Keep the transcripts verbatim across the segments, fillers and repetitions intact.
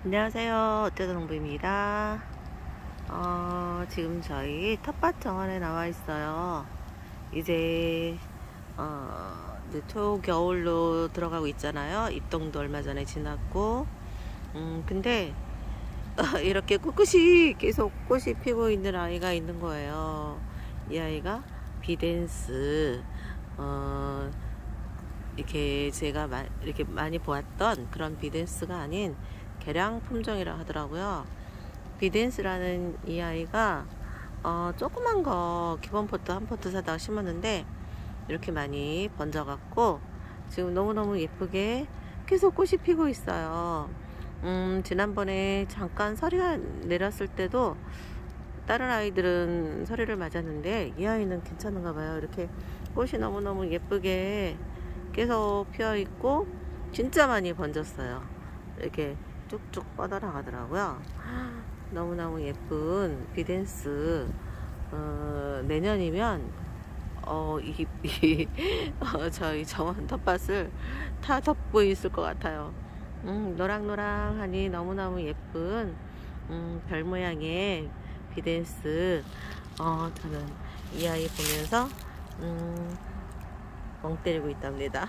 안녕하세요. 어쩌다 농부입니다. 어, 지금 저희 텃밭 정원에 나와 있어요. 이제, 어, 이제 초겨울로 들어가고 있잖아요. 입동도 얼마 전에 지났고, 음, 근데, 어, 이렇게 꿋꿋이 계속 꽃이 피고 있는 아이가 있는 거예요. 이 아이가 비덴스, 어, 이렇게 제가 마, 이렇게 많이 보았던 그런 비덴스가 아닌 개량 품종이라 하더라고요. 비덴스라는 이 아이가 어, 조그만 거 기본 포트 한 포트 사다가 심었는데 이렇게 많이 번져갖고 지금 너무너무 예쁘게 계속 꽃이 피고 있어요. 음, 지난번에 잠깐 서리가 내렸을 때도 다른 아이들은 서리를 맞았는데 이 아이는 괜찮은가 봐요. 이렇게 꽃이 너무너무 예쁘게 계속 피어 있고 진짜 많이 번졌어요. 이렇게 쭉쭉 뻗어나가더라고요. 너무너무 예쁜 비덴스. 어, 내년이면 어, 이, 이 어, 저희 정원 텃밭을 다 덮고 있을 것 같아요. 음, 노랑노랑하니 너무너무 예쁜 음, 별 모양의 비덴스. 어, 저는 이 아이 보면서 음, 멍 때리고 있답니다.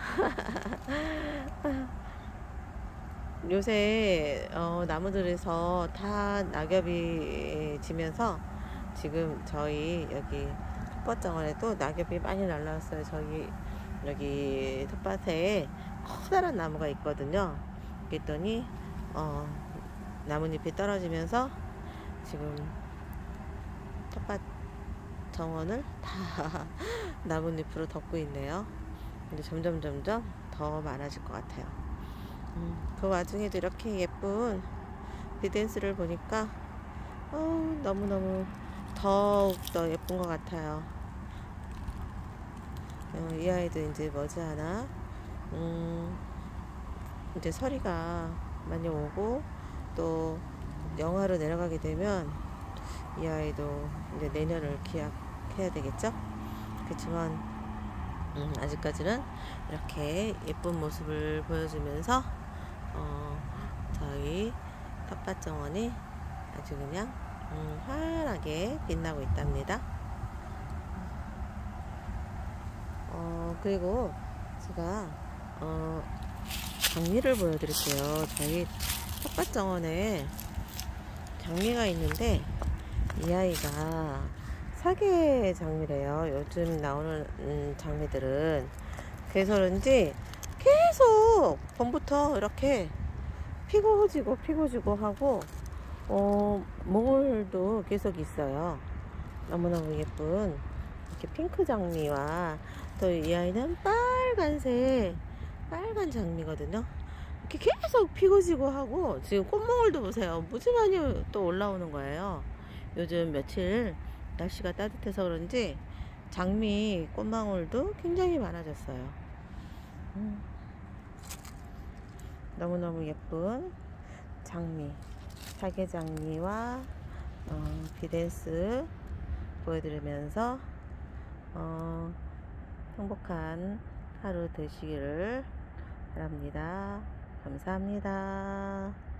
요새 어, 나무들에서 다 낙엽이 지면서 지금 저희 여기 텃밭정원에도 낙엽이 많이 날라왔어요. 저희 여기 텃밭에 커다란 나무가 있거든요. 그랬더니 어, 나뭇잎이 떨어지면서 지금 텃밭 정원을 다 나뭇잎으로 덮고 있네요. 근데 점점 점점 더 많아질 것 같아요. 음, 그 와중에도 이렇게 예쁜 비덴스를 보니까 어, 너무너무 더욱더 예쁜 것 같아요. 어, 이 아이도 이제 머지않아 음, 이제 서리가 많이 오고 또 영하로 내려가게 되면 이 아이도 이제 내년을 기약해야 되겠죠. 그렇지만 음, 아직까지는 이렇게 예쁜 모습을 보여주면서 어, 저희 텃밭 정원이 아주 그냥 음, 환하게 빛나고 있답니다. 어, 그리고 제가 어, 장미를 보여드릴게요. 저희 텃밭 정원에 장미가 있는데 이 아이가 사계 장미래요. 요즘 나오는 음, 장미들은. 그래서 그런지 계속 봄부터 이렇게 피고 지고 피고 지고 하고 어, 몽울도 계속 있어요. 너무너무 예쁜 이렇게 핑크 장미와 또 이 아이는 빨간색 빨간 장미거든요. 이렇게 계속 피고 지고 하고 지금 꽃몽울도 보세요. 무지 많이 또 올라오는 거예요. 요즘 며칠 날씨가 따뜻해서 그런지 장미 꽃망울도 굉장히 많아졌어요. 음. 너무너무 예쁜 장미, 사계장미와 어, 비덴스 보여드리면서 어, 행복한 하루 되시기를 바랍니다. 감사합니다.